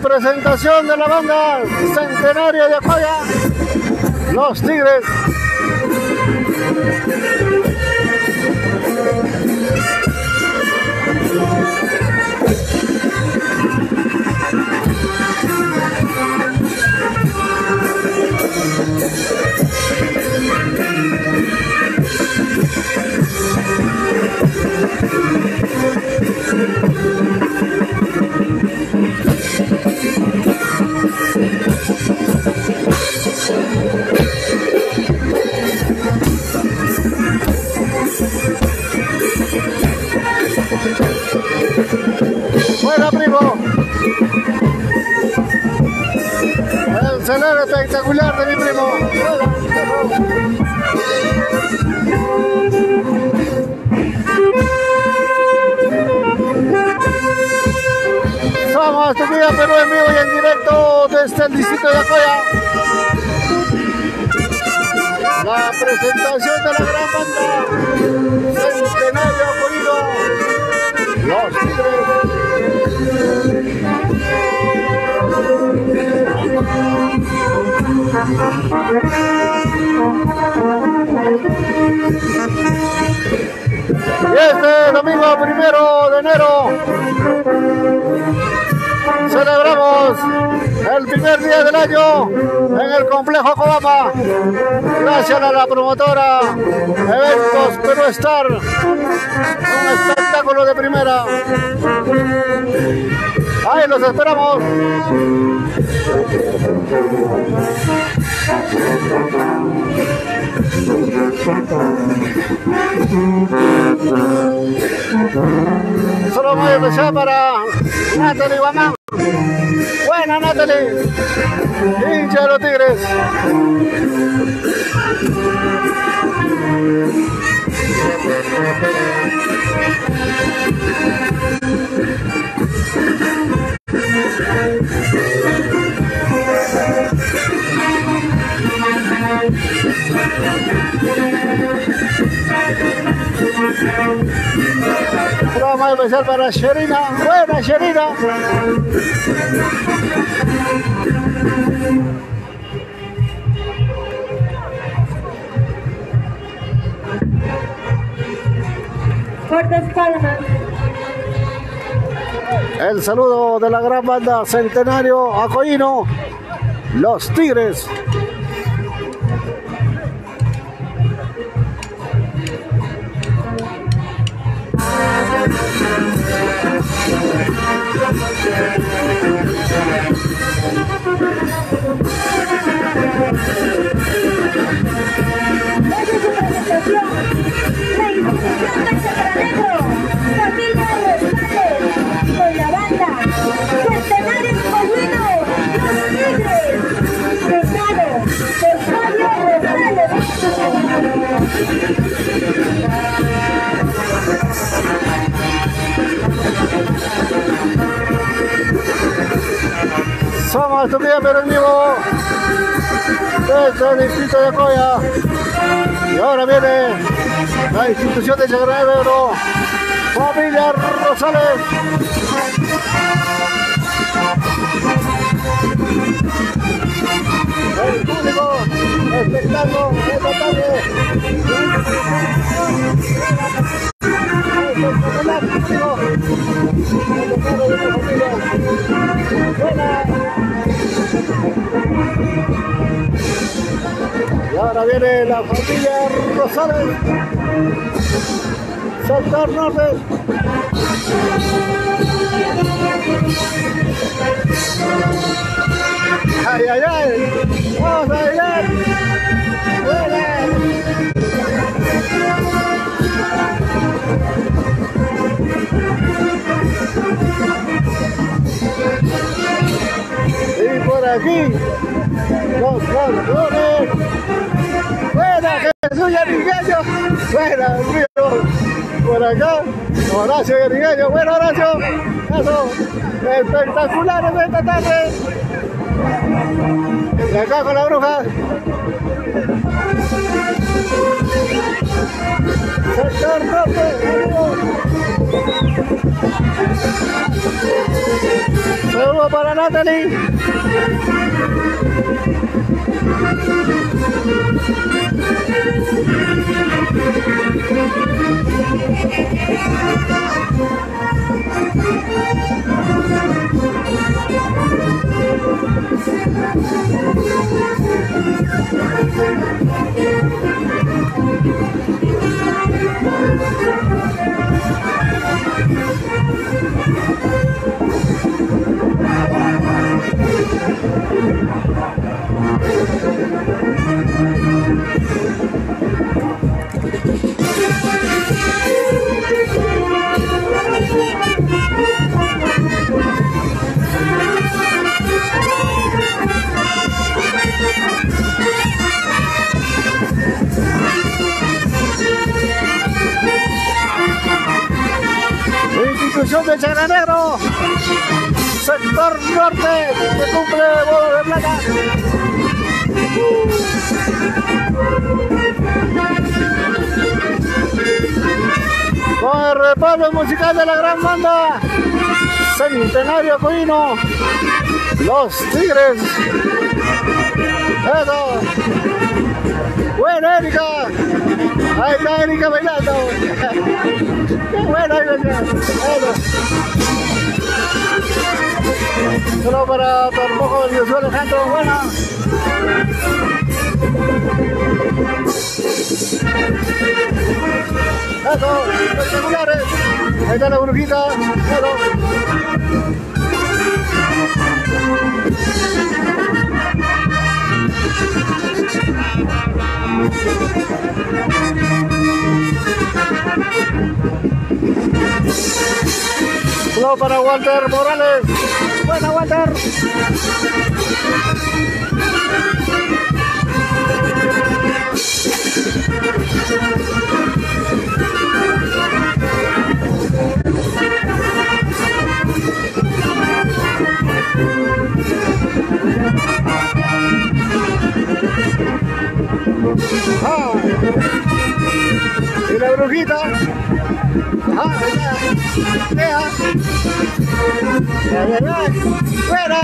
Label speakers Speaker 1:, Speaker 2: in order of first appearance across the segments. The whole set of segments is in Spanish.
Speaker 1: presentación de la banda Centenario de Acoya, Los Tigres. Buena, primo. El celular espectacular de mi primo. Somos tu vida Perú en vivo y en directo desde el distrito de Acoya. La presentación de la gran banda Centenario Acoya, Los Tigres. Y este domingo 1 de enero celebramos el primer día del año en el complejo Cobama, gracias a la promotora Eventos Perú Star, un espectáculo de primera. Ahí los esperamos. Solo muy especial para Natalie Guamán. Buena, Natalie, hincha de los Tigres. Broma especial para Sherina. Buena, Sherina.
Speaker 2: Fuertes palmas.
Speaker 1: El saludo de la gran banda Centenario Acoyino, Los Tigres. Somos tu vida Perú en vivo desde el distrito de Acoya. Y ahora viene la institución de Chagranero, Familia Rosales. El público espectáculo esta tarde. Y ahora viene la familia Rosales, sector norte. Ay, ay, ay, vamos a bailar. Y por aquí los campeones. Buena, Jesús Yarigueño. Buena, río. Por acá, Horacio Yarigueño. Bueno, Horacio. Eso, espectaculares de esta tarde. Y acá con la bruja. Sector norte. Saludos para Natalie. Institución de Charanero, sector norte, que cumple bodo de plata. Con el respaldo musical de la gran banda Centenario Coino, Los Tigres. Eso. Bueno, Erika. Ahí está Erika bailando. Qué bueno, ahí venga. Eso. Solo para Tormojo y Josué Alejandro. Buena. Eso, espectaculares. Ahí está la brujita. Eso. Solo para Walter Morales. Buena, Walter. Ah. Y la brujita. Ajá, vea. Fuera.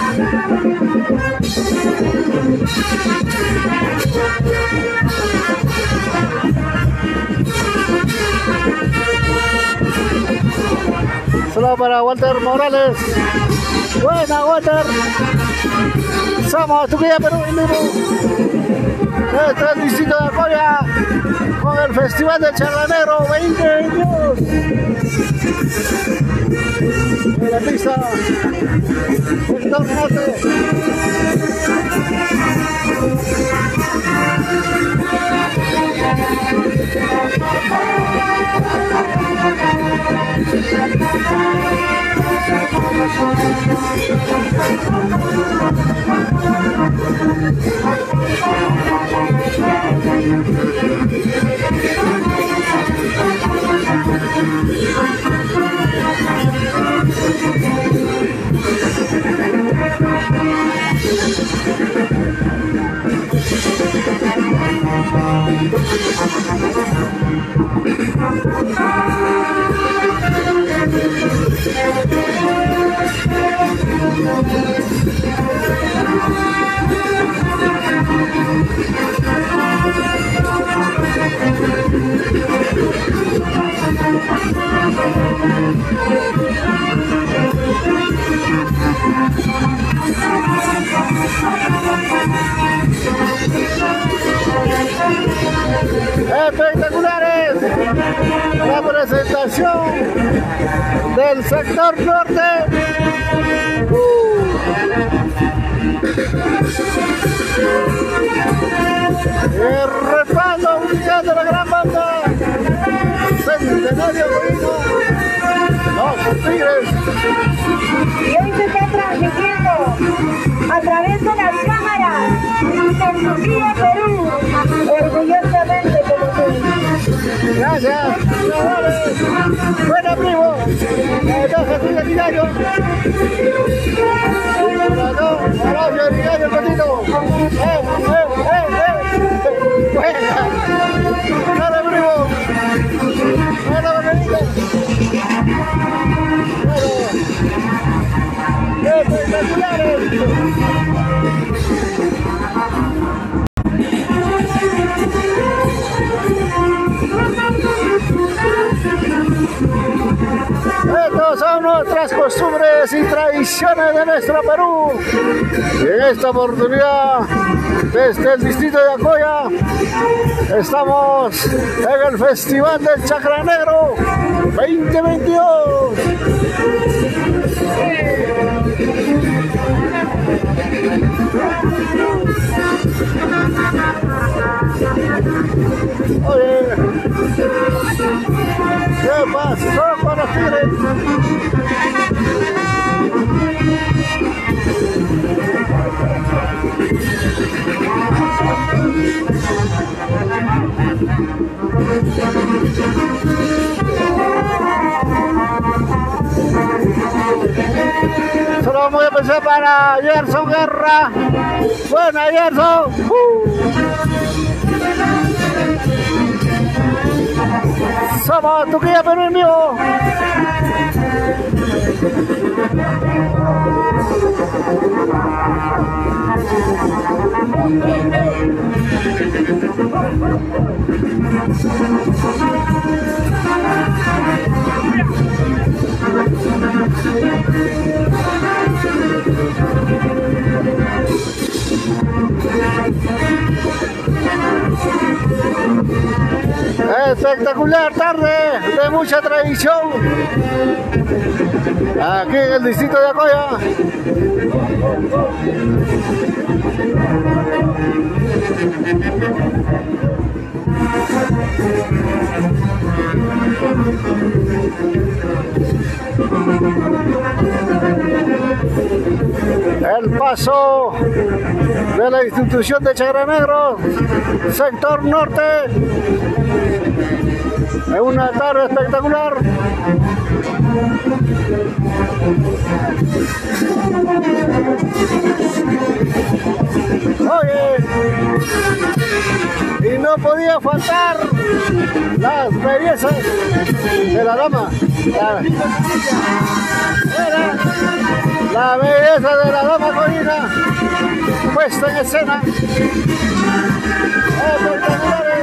Speaker 1: Solo para Walter Morales. Buena, Walter. Somos Tuquilla, Perú en vivo. Este es distrito de Apoya con el Festival del Charanero 2022. En la pista, sector norte. Espectaculares la presentación del sector norte. El respaldo oficial de la gran banda Centenario Coino, Los Tigres.
Speaker 2: Y hoy se está transmitiendo a través de las cámaras de Tuquilla, Perú, orgullosamente como tú.
Speaker 1: Gracias. Buena, primo. Jesús de Diario. Horacio de Diario, el patito. Buena. Dale, primo. Buena, bonita. Espectacular. otras costumbres y tradiciones de nuestro Perú. Y en esta oportunidad, desde el distrito de Acoya, estamos en el Festival del Chakra Negro 2022. Oye, ¿qué pasó con los tigres? Solo voy a empezar para Gerson Guerra. Buena, Gerson. Somos Tuquilla, Perú en vivo. Espectacular tarde de mucha tradición aquí en el distrito de Acoya. El paso de la institución de Chakra Negro, sector norte, en una tarde espectacular. Oye, y no podía faltar las bellezas de la dama. La belleza de la dama Corina puesta en escena. Espectaculares.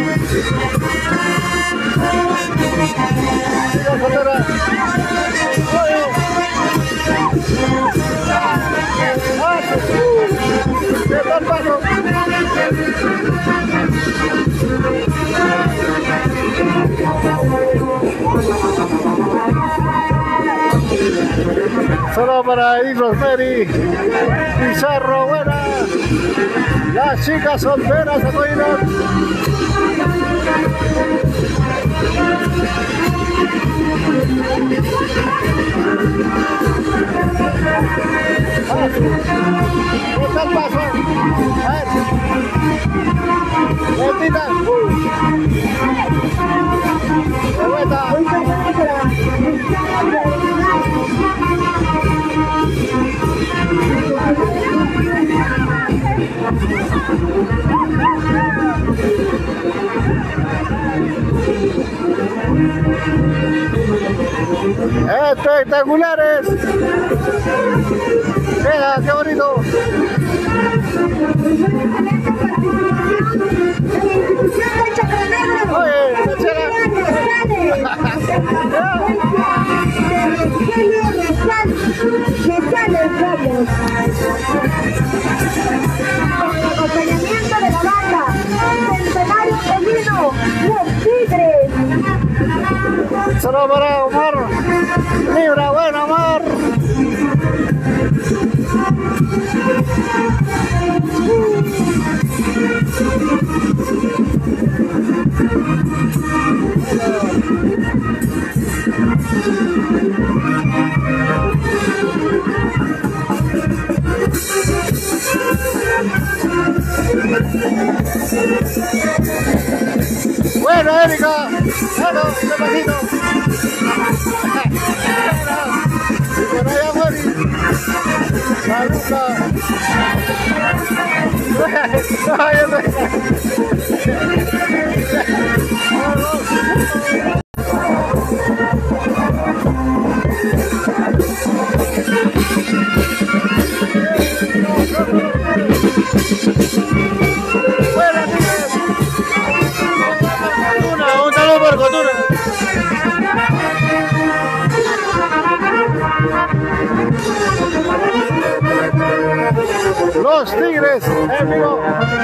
Speaker 1: Solo para Rosemary Pizarro, buena. Las chicas solteras apoyan. ¿Qué tal paso? A ver. Lentita. De vuelta. Espectaculares. Mira, qué bonito. Oye, acompañamiento de la banda Centenario Felino, los Tigres. Solo para Omar Libra, bueno Omar. Bueno, Erika, bueno, despacito. Y por allá, Mori. Saluda. Un saludo por Cotura. Los Tigres en vivo.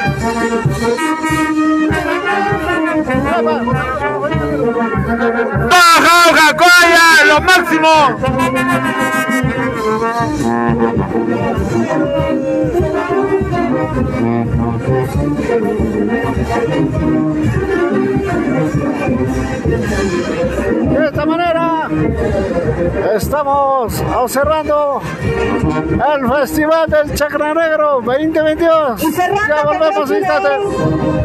Speaker 3: ¡Baja Ojacoya! ¡Lo máximo!
Speaker 1: De esta manera estamos cerrando el Festival del Chacra Negro 2022.
Speaker 2: Y cerrando
Speaker 1: Ya volvemos en instantes.